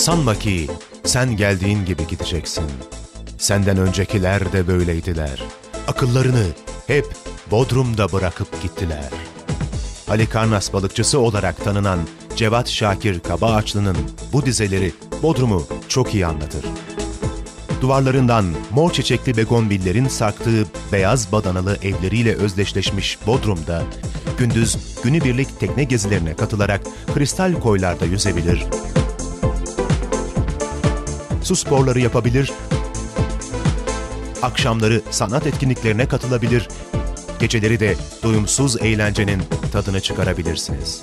Sanma ki sen geldiğin gibi gideceksin. Senden öncekiler de böyleydiler. Akıllarını hep Bodrum'da bırakıp gittiler. Halikarnas balıkçısı olarak tanınan Cevat Şakir Kabaağaçlı'nın bu dizeleri Bodrum'u çok iyi anlatır. Duvarlarından mor çiçekli begonvillerin sarktığı beyaz badanalı evleriyle özdeşleşmiş Bodrum'da, gündüz günübirlik tekne gezilerine katılarak kristal koylarda yüzebilir, su sporları yapabilir, akşamları sanat etkinliklerine katılabilir, geceleri de doyumsuz eğlencenin tadını çıkarabilirsiniz.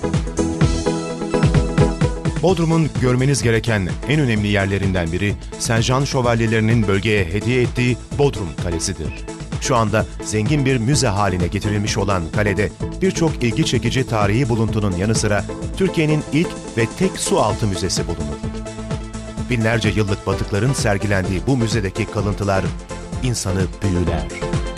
Bodrum'un görmeniz gereken en önemli yerlerinden biri, Saint-Jean şövalyelerinin bölgeye hediye ettiği Bodrum Kalesi'dir. Şu anda zengin bir müze haline getirilmiş olan kalede birçok ilgi çekici tarihi buluntunun yanı sıra Türkiye'nin ilk ve tek sualtı müzesi bulunur. Binlerce yıllık batıkların sergilendiği bu müzedeki kalıntılar insanı büyüler.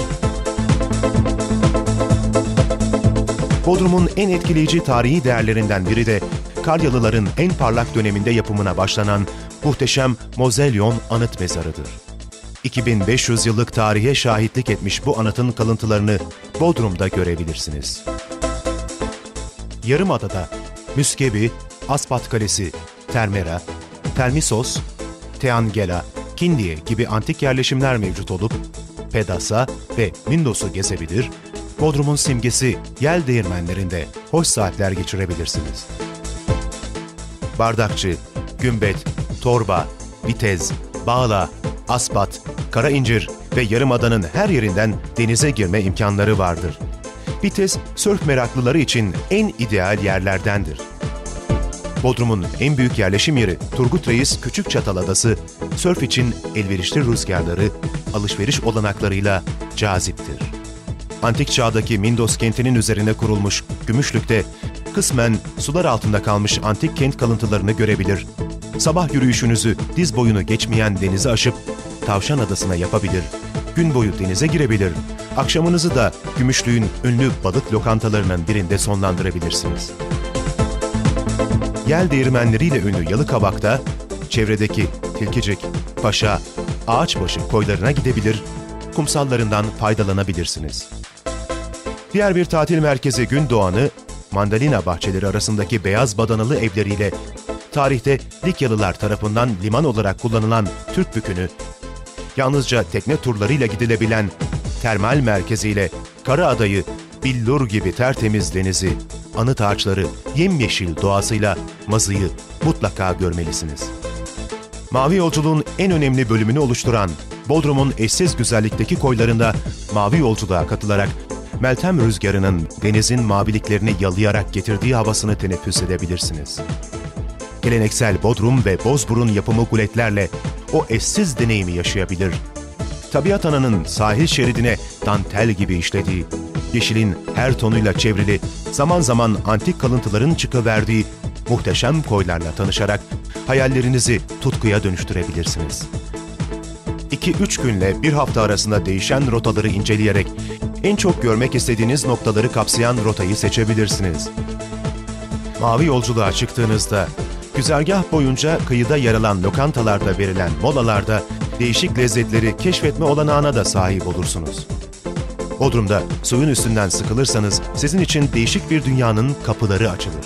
Bodrum'un en etkileyici tarihi değerlerinden biri de Karyalıların en parlak döneminde yapımına başlanan muhteşem Mozelyon Anıt Mezarı'dır. 2500 yıllık tarihe şahitlik etmiş bu anıtın kalıntılarını Bodrum'da görebilirsiniz. Yarımada'da Müskebi, Aspat Kalesi, Termera, Telmisos, Teangela, Kindiye gibi antik yerleşimler mevcut olup Pedasa ve Mindos'u gezebilir, Bodrum'un simgesi yel değirmenlerinde hoş saatler geçirebilirsiniz. Bardakçı, Gümbet, Torba, Vitez, Bağla, Aspat, Karaincir ve Yarımada'nın her yerinden denize girme imkanları vardır. Vitez, sörf meraklıları için en ideal yerlerdendir. Bodrum'un en büyük yerleşim yeri Turgut Reis Küçükçatal Adası, sörf için elverişli rüzgarları, alışveriş olanaklarıyla caziptir. Antik çağdaki Mindos kentinin üzerine kurulmuş Gümüşlük'te kısmen sular altında kalmış antik kent kalıntılarını görebilir, sabah yürüyüşünüzü diz boyunu geçmeyen denizi aşıp Tavşan Adası'na yapabilir, gün boyu denize girebilir, akşamınızı da Gümüşlük'ün ünlü balık lokantalarının birinde sonlandırabilirsiniz. Yel değirmenleriyle ünlü Yalıkavak'ta çevredeki Tilkicik, Paşa, Ağaçbaşı koylarına gidebilir, kumsallarından faydalanabilirsiniz. Diğer bir tatil merkezi Gündoğan'ı, mandalina bahçeleri arasındaki beyaz badanalı evleriyle tarihte Likyalılar tarafından liman olarak kullanılan Türkbükü'nü, yalnızca tekne turlarıyla gidilebilen termal merkeziyle Karaada'yı, billur gibi tertemiz denizi, anıt ağaçları, yemyeşil doğasıyla Mazı'yı mutlaka görmelisiniz. Mavi yolculuğun en önemli bölümünü oluşturan Bodrum'un eşsiz güzellikteki koylarında mavi yolculuğa katılarak Meltem rüzgarının denizin maviliklerini yalayarak getirdiği havasını teneffüs edebilirsiniz. Geleneksel Bodrum ve Bozburun yapımı guletlerle o eşsiz deneyimi yaşayabilir. Tabiat ananın sahil şeridine dantel gibi işlediği, yeşilin her tonuyla çevrili, zaman zaman antik kalıntıların çıkıverdiği muhteşem koylarla tanışarak hayallerinizi tutkuya dönüştürebilirsiniz. 2-3 günle bir hafta arasında değişen rotaları inceleyerek en çok görmek istediğiniz noktaları kapsayan rotayı seçebilirsiniz. Mavi yolculuğa çıktığınızda, güzergah boyunca kıyıda yer alan lokantalarda verilen molalarda değişik lezzetleri keşfetme olanağına da sahip olursunuz. Bodrum'da suyun üstünden sıkılırsanız sizin için değişik bir dünyanın kapıları açılır.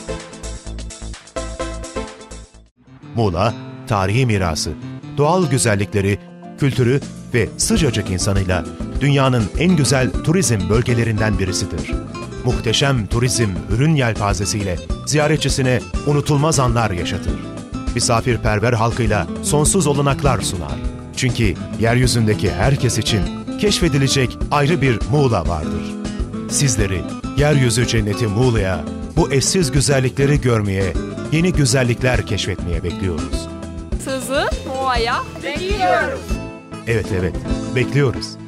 Muğla, tarihi mirası, doğal güzellikleri, kültürü ve sıcacık insanıyla dünyanın en güzel turizm bölgelerinden birisidir. Muhteşem turizm ürün yelpazesiyle ziyaretçisine unutulmaz anlar yaşatır. Misafirperver halkıyla sonsuz olanaklar sunar. Çünkü yeryüzündeki herkes için keşfedilecek ayrı bir Muğla vardır. Sizleri yeryüzü cenneti Muğla'ya, bu eşsiz güzellikleri görmeye, yeni güzellikler keşfetmeye bekliyoruz. Sizi Muğla'ya bekliyoruz. Evet, bekliyoruz.